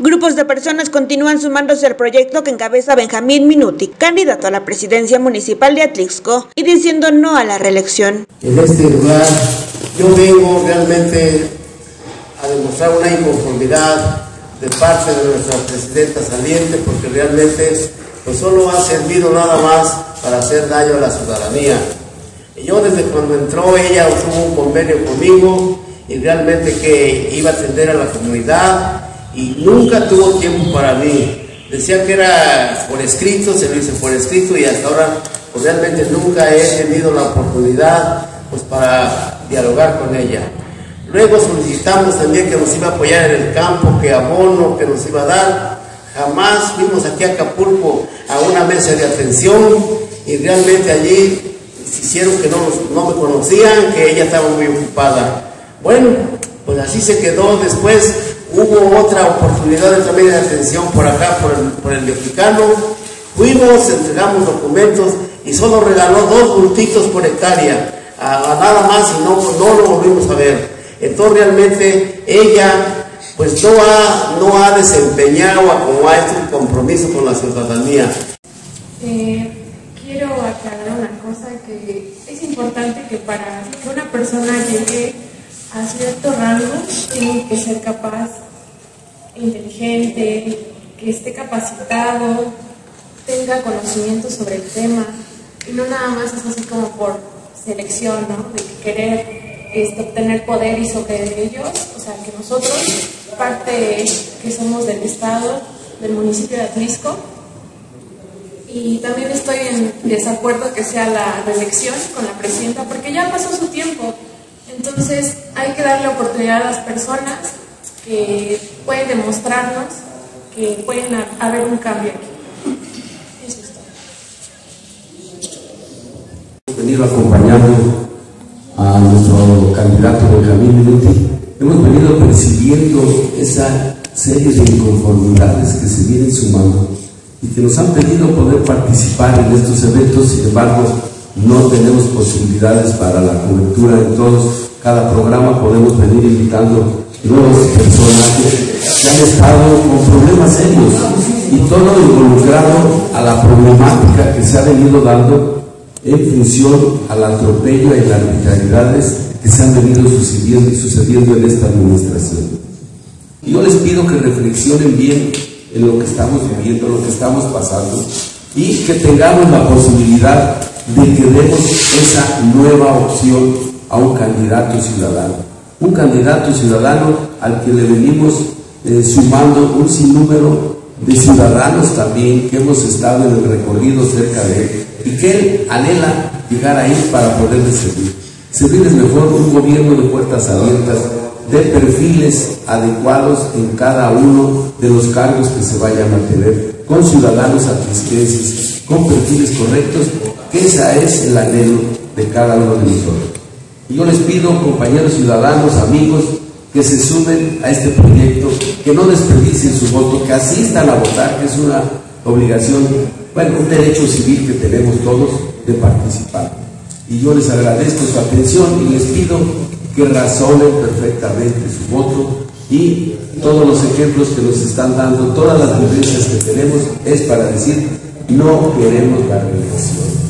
Grupos de personas continúan sumándose al proyecto que encabeza Benjamín Minuti, candidato a la presidencia municipal de Atlixco, y diciendo no a la reelección. En este lugar yo vengo realmente a demostrar una inconformidad de parte de nuestra presidenta saliente, porque realmente pues solo ha servido nada más para hacer daño a la ciudadanía. Y yo desde cuando entró ella tuvo un convenio conmigo y realmente que iba a atender a la comunidad y nunca tuvo tiempo para mí. Decía que era por escrito, se lo hice por escrito y hasta ahora pues realmente nunca he tenido la oportunidad pues para dialogar con ella. Luego solicitamos también que nos iba a apoyar en el campo, que abono, que nos iba a dar. Jamás fuimos aquí a Acapulco a una mesa de atención y realmente allí hicieron que no me conocían, que ella estaba muy ocupada. Bueno, pues así se quedó. Después hubo otra oportunidad de otra media de atención por acá, por el mexicano. Fuimos, entregamos documentos y solo regaló 2 bultitos por hectárea, a nada más, y no lo volvimos a ver. Entonces realmente ella pues no ha desempeñado como ha hecho un compromiso con la ciudadanía. Quiero aclarar una cosa, que es importante que para que una persona llegue a cierto rango tiene que ser capaz, inteligente, que esté capacitado, tenga conocimiento sobre el tema, y no nada más es así como por selección, ¿no? De querer obtener poder y sobre ellos. O sea, que nosotros, parte que somos del estado, del municipio de Atlixco, y también estoy en desacuerdo que sea la reelección con la presidenta, porque ya pasó su tiempo. Entonces hay que darle oportunidad a las personas que pueden demostrarnos que pueden haber un cambio aquí. Eso es todo. Hemos venido acompañando a nuestro candidato Benjamín Minuti. Hemos venido percibiendo esa serie de inconformidades que se vienen sumando y que nos han pedido poder participar en estos eventos. Sin embargo, no tenemos posibilidades para la cobertura en todos. Cada programa podemos venir invitando nuevos personajes que han estado con problemas serios y todo involucrado a la problemática que se ha venido dando en función al atropello y las arbitrariedades que se han venido sucediendo en esta administración. Y yo les pido que reflexionen bien en lo que estamos viviendo, lo que estamos pasando, y que tengamos la posibilidad de que demos esa nueva opción a un candidato ciudadano al que le venimos sumando un sinnúmero de ciudadanos también que hemos estado en el recorrido cerca de él y que él anhela llegar ahí para poderles servir. Servirles mejor un gobierno de puertas abiertas, de perfiles adecuados en cada uno de los cargos que se vayan a tener, con ciudadanos atlisquenses, con perfiles correctos, que ese es el anhelo de cada uno de nosotros. Y yo les pido, compañeros ciudadanos, amigos, que se sumen a este proyecto, que no desperdicien su voto, que asistan a votar, que es una obligación, bueno, un derecho civil que tenemos todos de participar. Y yo les agradezco su atención y les pido que razonen perfectamente su voto, y todos los ejemplos que nos están dando, todas las violencias que tenemos, es para decir: no queremos la reelección.